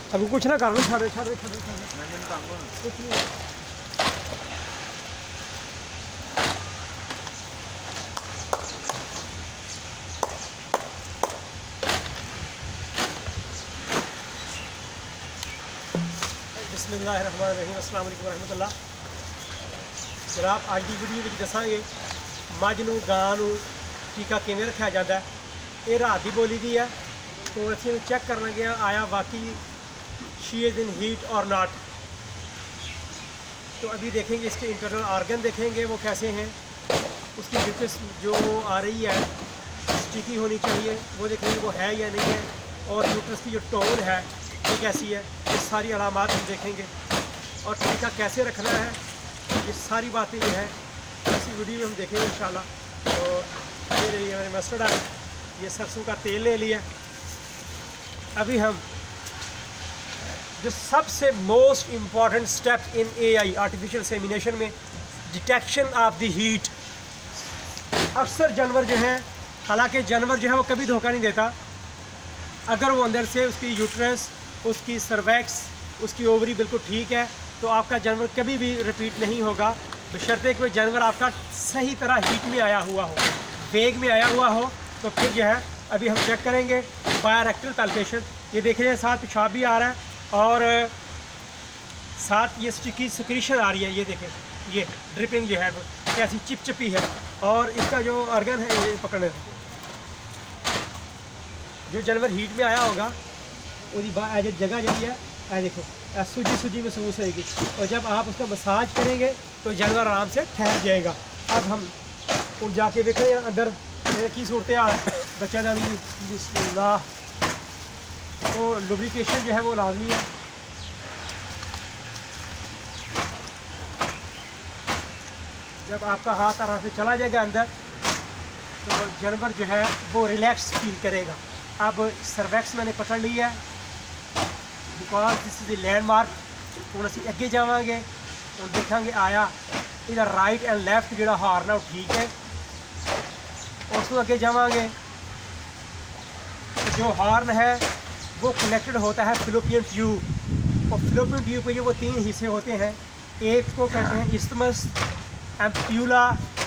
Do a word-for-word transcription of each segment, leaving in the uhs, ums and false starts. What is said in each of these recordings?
अब कुछ ना कर लो, छड़ छड़ छड़ कुछ नहीं। बिस्मिल्लाहिर्रहमानिर्रहीम, अस्सलाम वालेकुम रहमतुल्लाह। जनाब आज की वीडियो में दसांगे मझ नूं गां नूं टीका किवें रखा जाता है। ये रात की बोली दी है, तो असीं चेक करना गया आया वाकई शी इज़ इन हीट और नॉट। तो अभी देखेंगे इसके इंटरनल आर्गन देखेंगे वो कैसे हैं, उसकी यूट्रस जो आ रही है स्टिकी होनी चाहिए वो देखेंगे वो है या नहीं है, और यूट्रस की जो टोन है वो कैसी है, ये सारी अलामात हम देखेंगे। और टीका कैसे रखना है, ये सारी बातें जो है इसी वीडियो में हम देखेंगे इंशाल्लाह। तो ये रही हमारी मस्टर्ड है, ये सरसों का तेल ले लिया। अभी हम जो सबसे most important step in AI artificial insemination में, डिटेक्शन ऑफ द हीट। अक्सर जानवर जो हैं, हालांकि जानवर जो है वो कभी धोखा नहीं देता, अगर वो अंदर से उसकी यूट्रस, उसकी सर्वैक्स, उसकी ओवरी बिल्कुल ठीक है तो आपका जानवर कभी भी रिपीट नहीं होगा, बशर्ते कि जानवर आपका सही तरह हीट में आया हुआ हो, वेग में आया हुआ हो। तो फिर जो है अभी हम चेक करेंगे बायोरेक्टल पैल्पेशन। ये देख रहे हैं साथ पेशाब भी आ रहा है और साथ ये स्टिकी सिक्रीशन आ रही है। ये देखें, ये ड्रिपिंग जो है कैसी चिपचिपी है, और इसका जो ऑर्गन है ये पकड़ने जो जानवर हीट में आया होगा वो जगह जगी है, ऐ देखो सूजी सूजी महसूस होगी, और जब आप उसका मसाज करेंगे तो जानवर आराम से ठहर जाएगा। अब हम उठ जाके देखें अंदर की सूरत हाल बच्चा दानी तो लुब्रिकेशन जो है वो लाजमी है। जब आपका हाथ आराम से चला जाएगा अंदर तो जानवर जो है वो रिलैक्स फील करेगा। अब सर्वैक्स मैंने पकड़ लिया है because this is the landmark. हूँ असीं अगे जावांगे और देखांगे आया इधर राइट एंड लैफ्ट जो हार्न है वो ठीक है। उसको अगे जावांगे तो जो हार्न है वो कनेक्टेड होता है फिलोपियन ट्यूब, और फिलोपियन ट्यूब के वो तीन हिस्से होते हैं। एक को कहते हैं इस्थमस, एम्प्यूला।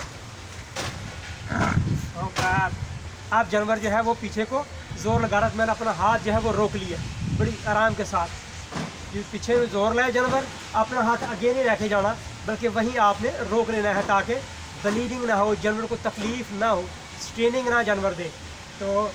आप जानवर जो है वो पीछे को जोर लगा रहा था, मैंने अपना हाथ जो है वो रोक लिया बड़ी आराम के साथ। पीछे में जोर लाए जानवर, अपना हाथ आगे नहीं रखे जाना बल्कि वहीं आपने रोक लेना है ताकि ब्लीडिंग ना हो, जानवर को तकलीफ़ ना हो, स्ट्रेनिंग ना जानवर दे। तो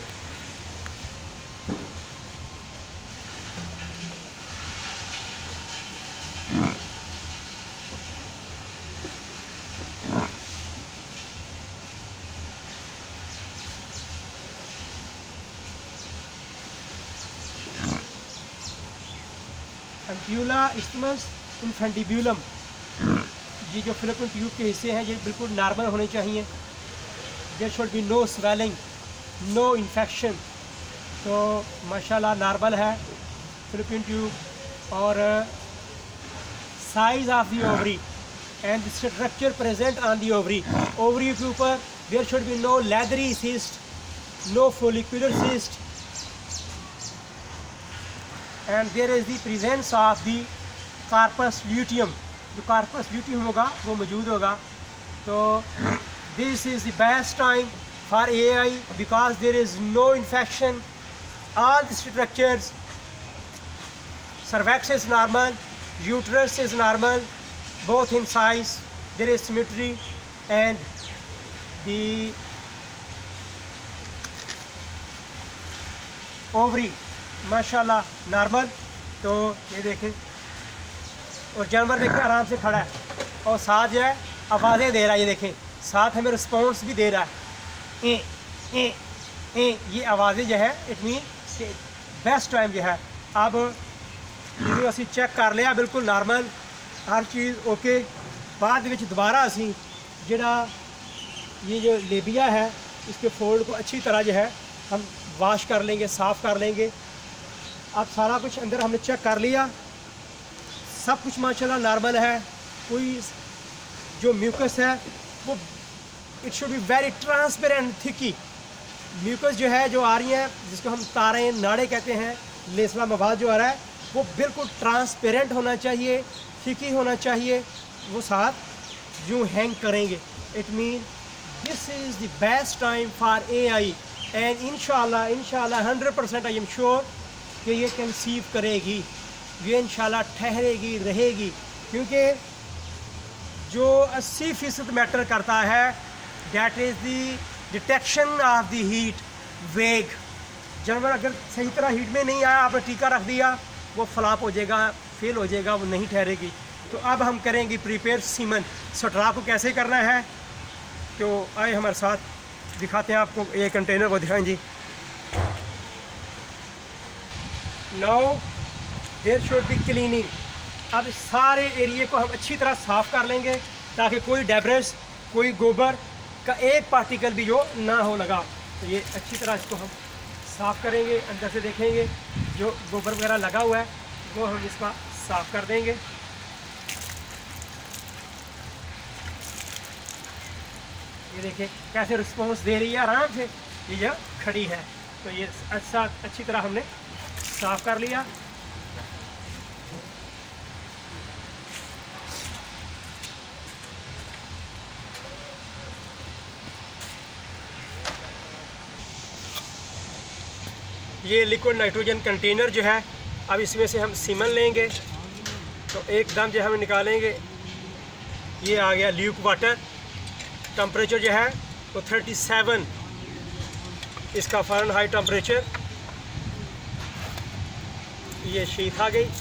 एम्प्यूला, इस्थमस, इन्फेंटिब्यूलम, ये जो फिलोपियन ट्यूब के हिस्से हैं ये बिल्कुल नॉर्मल होने चाहिए। There should be no swelling, no infection. तो माशाल्लाह नॉर्मल है फिलोपियन ट्यूब। और size of the ovary and the structure present on the ovary. Ovary के ऊपर there should be no leathery cyst, no follicular cyst, and there is the presence of the corpus luteum. जो corpus luteum होगा वो मौजूद होगा। तो this is the best time for A I because there is no infection, all the structures, cervix is normal, uterus is normal, both in size, there is symmetry, and the ovary माशाल्लाह normal. तो ये देखें, और जानवर देखें आराम से खड़ा है और साथ जो है आवाज़ें दे रहा है। ये देखें साथ हमें रिस्पॉन्स भी दे रहा है, ए ए ए ये आवाज़ें जो है इट मीन बेस्ट टाइम जो है। अब जो असी चेक कर लिया बिल्कुल नॉर्मल हर चीज़ ओके। बाद में दोबारा असी जिहड़ा ये जो लेबिया है इसके फोल्ड को अच्छी तरह जो है हम वाश कर लेंगे, साफ़ कर लेंगे। अब सारा कुछ अंदर हमने चेक कर लिया, सब कुछ माशाल्लाह नॉर्मल है। कोई जो म्यूकस है वो it should be very transparent थिकी। म्यूकस जो है जो आ रही है जिसको हम तारें नाड़े कहते हैं लेसला मवाद जो आ रहा है वो बिल्कुल ट्रांसपेरेंट होना चाहिए, फिकी होना चाहिए, वो साथ यूँ हैंग करेंगे। It mean this is the best time for A I and इंशाल्लाह इंशाल्लाह hundred percent I am sure कि ये कंसीव करेगी, ये इंशाल्लाह ठहरेगी, रहेगी, क्योंकि जो अस्सी फ़ीसद मैटर करता है that is the detection of the heat vague. जानवर अगर सही तरह हीट में नहीं आया, आपने टीका रख दिया, वो फ्लॉप हो जाएगा, फेल हो जाएगा, वो नहीं ठहरेगी। तो अब हम करेंगे प्रिपेयर सीमन। स्ट्रा को कैसे करना है, तो आए हमारे साथ दिखाते हैं आपको, ये कंटेनर को दिखाएं जी। Now there should be cleaning. अब इस सारे एरिए को हम अच्छी तरह साफ़ कर लेंगे ताकि कोई डेब्रिस, कोई गोबर का एक पार्टिकल भी जो ना हो लगा। तो ये अच्छी तरह इसको हम साफ़ करेंगे, अंदर से देखेंगे जो गोबर वगैरह लगा हुआ है वो हम इसका साफ़ कर देंगे। ये देखिए कैसे रिस्पॉन्स दे रही है आराम से, ये जो खड़ी है। तो ये अच्छा अच्छी तरह हमने साफ़ कर लिया। ये लिक्विड नाइट्रोजन कंटेनर जो है, अब इसमें से हम सीमन लेंगे तो एकदम जो हम निकालेंगे, ये आ गया ल्यूक वाटर। टेम्परेचर जो है वो थर्टी सेवन इसका फ़ारेनहाइट टेम्परेचर। ये शीट आ गई।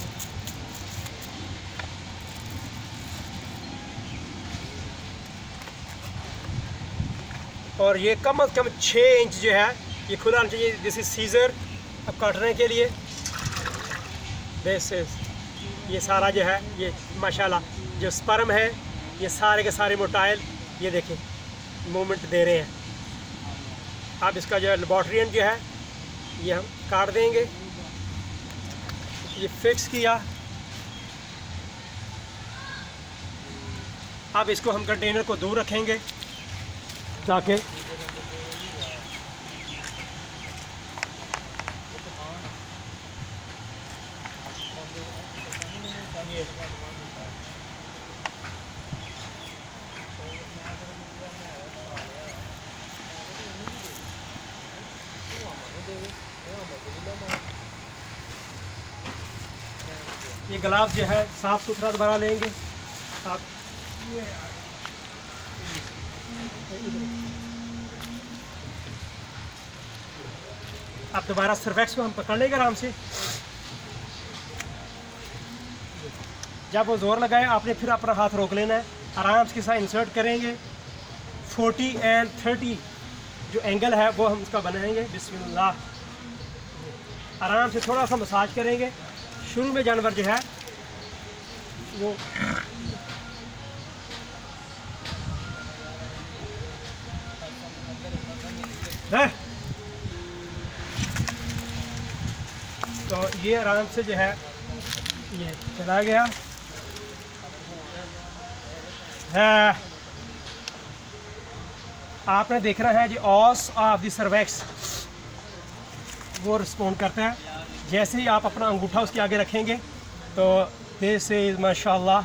और ये कम अज़ कम छः इंच जो है ये खुला होना चाहिए। दिस इज़ सीज़र, अब काटने के लिए। दिस इज़ ये सारा जो है, ये माशाल्लाह जो स्पर्म है ये सारे के सारे मोटाइल ये देखें मूवमेंट दे रहे हैं। अब इसका जो है लेबोरेटरियन जो है ये हम काट देंगे। ये फिक्स किया। अब इसको हम कंटेनर को दूर रखेंगे ताकि ये ग्लास जो है साफ़ सुथरा दोबारा लेंगे। आप अब दोबारा सर्फेक्स को हम पकड़ लेंगे आराम से। जब वो ज़ोर लगाए आपने फिर अपना हाथ रोक लेना है, आराम से साथ इंसर्ट करेंगे। फोर्टी एंड थर्टी जो एंगल है वो हम इसका बनाएंगे। बिस्मिल्लाह, आराम से थोड़ा सा मसाज करेंगे। शुरू में जानवर जो है वो है तो ये आराम से जो है ये चला गया है। आपने देखना है जी ऑस ऑफ द सर्वेक्स वो रिस्पॉन्ड करता है। जैसे ही आप अपना अंगूठा उसके आगे रखेंगे तो दिस इज़ माशाल्लाह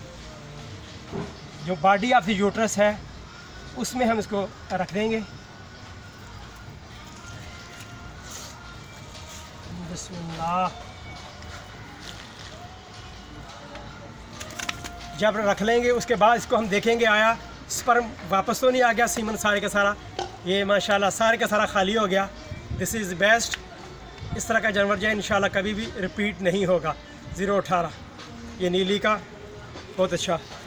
जो बॉडी ऑफ द यूट्रस है उसमें हम इसको रख देंगे। बिस्मिल्लाह, जब रख लेंगे उसके बाद इसको हम देखेंगे आया स्पर्म वापस तो नहीं आ गया, सीमन सारे का सारा ये माशाल्लाह सारे का सारा खाली हो गया। This is best. इस तरह का जानवर जो है इंशाल्लाह कभी भी रिपीट नहीं होगा। ज़ीरो अठारह ये नीली का बहुत अच्छा।